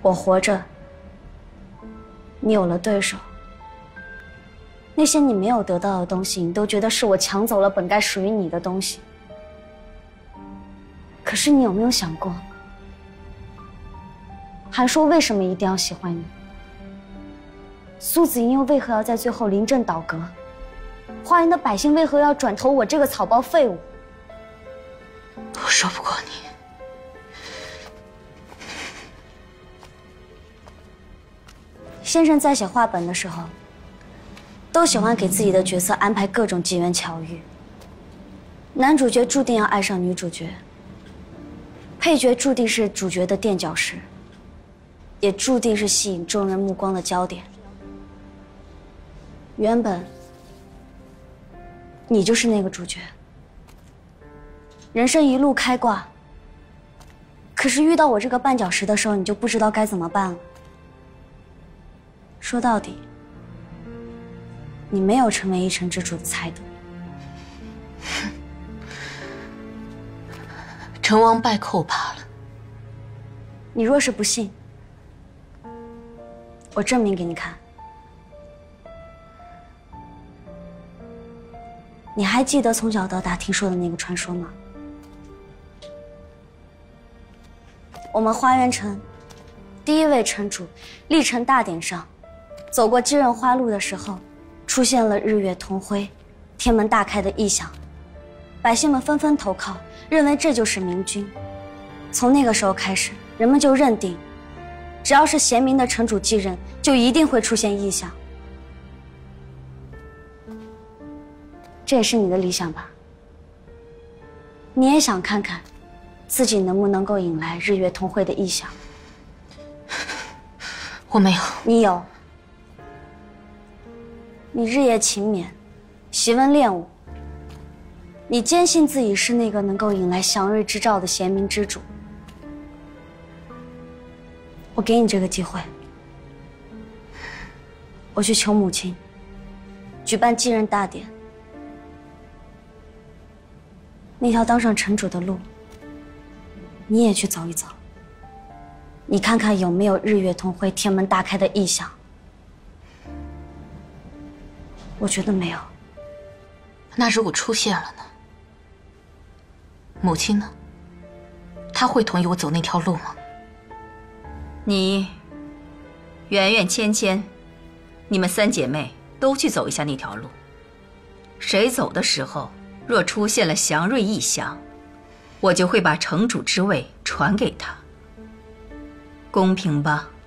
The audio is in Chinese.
我活着，你有了对手，那些你没有得到的东西，你都觉得是我抢走了本该属于你的东西。可是你有没有想过，韩硕为什么一定要喜欢你？苏子英又为何要在最后临阵倒戈？花园的百姓为何要转投我这个草包废物？ 我说不过你。 先生在写话本的时候，都喜欢给自己的角色安排各种机缘巧遇。男主角注定要爱上女主角，配角注定是主角的垫脚石，也注定是吸引众人目光的焦点。原本，你就是那个主角，人生一路开挂。可是遇到我这个绊脚石的时候，你就不知道该怎么办了。说到底，你没有成为一城之主的才德。 成王败寇罢了。 你若是不信，我证明给你看。你还记得从小到大听说的那个传说吗？我们花园城第一位城主历城大典上，走过姬刃花路的时候，出现了日月同辉、天门大开的异象，百姓们纷纷投靠，认为这就是明君。从那个时候开始，人们就认定，只要是贤明的城主继任，就一定会出现异象。这也是你的理想吧？你也想看看，自己能不能够引来日月同辉的异象？ 我没有。 你有。你日夜勤勉，习文练武。你坚信自己是那个能够引来祥瑞之兆的贤明之主。我给你这个机会，我去求母亲，举办继任大典。那条当上城主的路，你也去走一走。你看看有没有日月同辉、天门大开的异象？我觉得没有。 那如果出现了呢？母亲呢？她会同意我走那条路吗？ 你、圆圆、芊芊，你们三姐妹都去走一下那条路。谁走的时候，若出现了祥瑞异象，我就会把城主之位传给他。公平吧？